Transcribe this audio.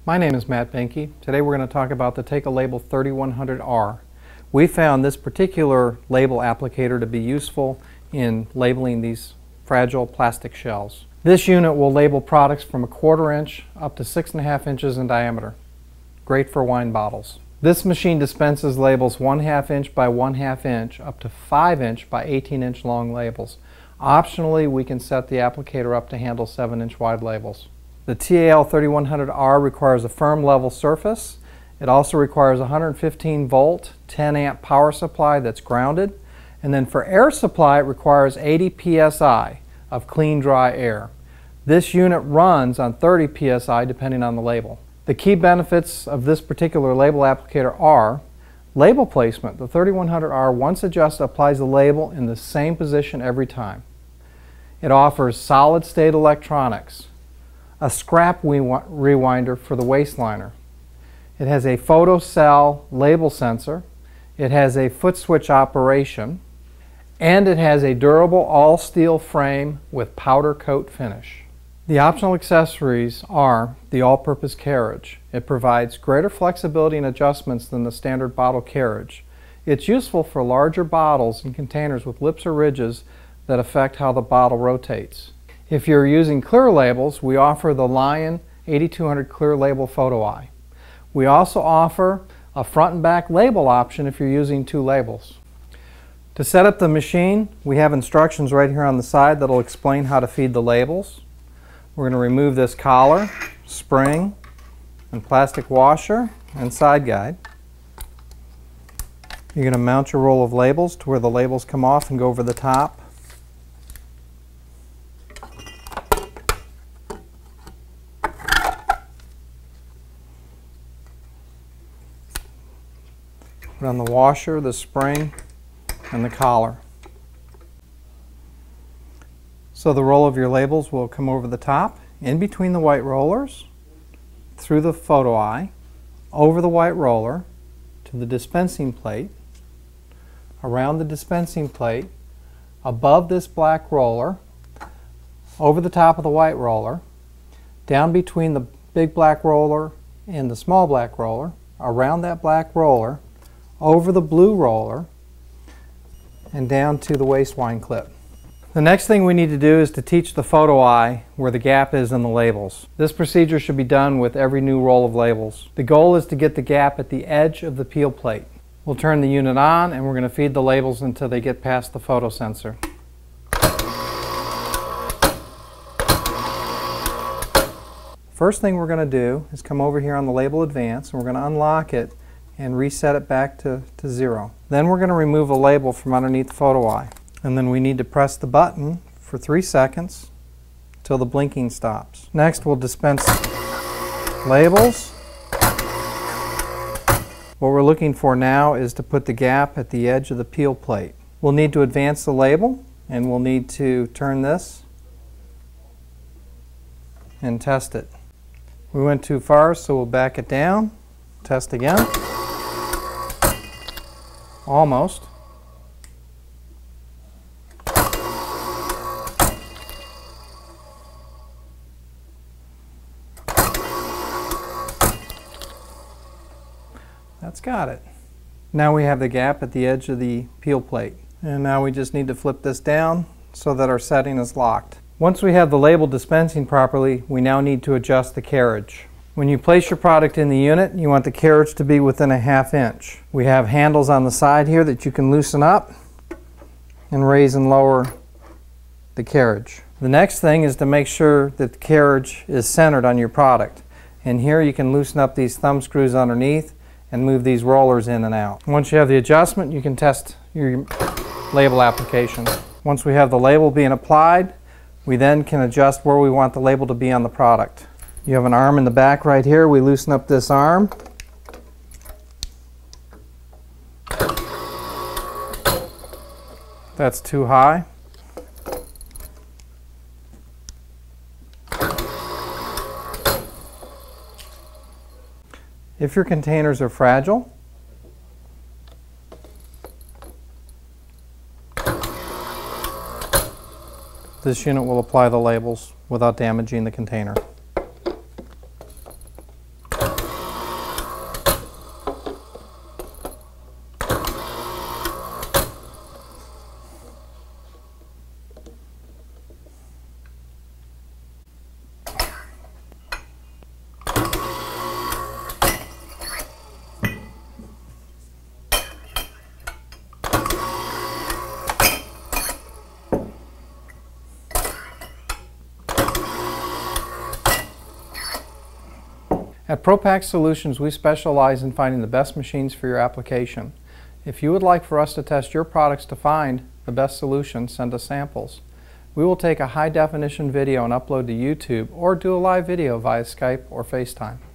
My name is Matt Benke. Today we're going to talk about the Take-A-Label 3100R. We found this particular label applicator to be useful in labeling these fragile plastic shells. This unit will label products from 1/4 inch up to 6.5 inches in diameter. Great for wine bottles. This machine dispenses labels 1/2 inch by 1/2 inch up to 5 inch by 18 inch long labels. Optionally, we can set the applicator up to handle 7 inch wide labels. The TAL 3100R requires a firm level surface. It also requires a 115 volt, 10 amp power supply that's grounded. And then for air supply, it requires 80 psi of clean, dry air. This unit runs on 30 psi depending on the label. The key benefits of this particular label applicator are label placement. The 3100R, once adjusted, applies the label in the same position every time. It offers solid state electronics, a scrap rewinder for the waste liner. It has a photocell label sensor. It has a foot switch operation. And it has a durable all-steel frame with powder coat finish. The optional accessories are the all-purpose carriage. It provides greater flexibility and adjustments than the standard bottle carriage. It's useful for larger bottles and containers with lips or ridges that affect how the bottle rotates. If you're using clear labels, we offer the Lion 8200 Clear Label Photo Eye. We also offer a front and back label option if you're using 2 labels. To set up the machine, we have instructions right here on the side that will explain how to feed the labels. We're going to remove this collar, spring, and plastic washer and side guide. You're going to mount your roll of labels to where the labels come off and go over the top. Put on the washer, the spring, and the collar. So the roll of your labels will come over the top, in between the white rollers, through the photo eye, over the white roller, to the dispensing plate, around the dispensing plate, above this black roller, over the top of the white roller, down between the big black roller and the small black roller, around that black roller, over the blue roller, and down to the waste wine clip. The next thing we need to do is to teach the photo eye where the gap is in the labels. This procedure should be done with every new roll of labels. The goal is to get the gap at the edge of the peel plate. We'll turn the unit on and we're going to feed the labels until they get past the photo sensor. First thing we're going to do is come over here on the label advance and we're going to unlock it and reset it back to 0. Then we're going to remove a label from underneath the photo eye. And then we need to press the button for 3 seconds till the blinking stops. Next we'll dispense labels. What we're looking for now is to put the gap at the edge of the peel plate. We'll need to advance the label and we'll need to turn this and test it. We went too far, so we'll back it down, test again. Almost. That's got it. Now we have the gap at the edge of the peel plate. And now we just need to flip this down so that our setting is locked. Once we have the label dispensing properly, we now need to adjust the carriage. When you place your product in the unit, you want the carriage to be within 1/2 inch. We have handles on the side here that you can loosen up and raise and lower the carriage. The next thing is to make sure that the carriage is centered on your product. And here you can loosen up these thumb screws underneath and move these rollers in and out. Once you have the adjustment, you can test your label application. Once we have the label being applied, we then can adjust where we want the label to be on the product. You have an arm in the back right here. We loosen up this arm. That's too high. If your containers are fragile, this unit will apply the labels without damaging the container. At ProPack Solutions, we specialize in finding the best machines for your application. If you would like for us to test your products to find the best solution, send us samples. We will take a high-definition video and upload to YouTube or do a live video via Skype or FaceTime.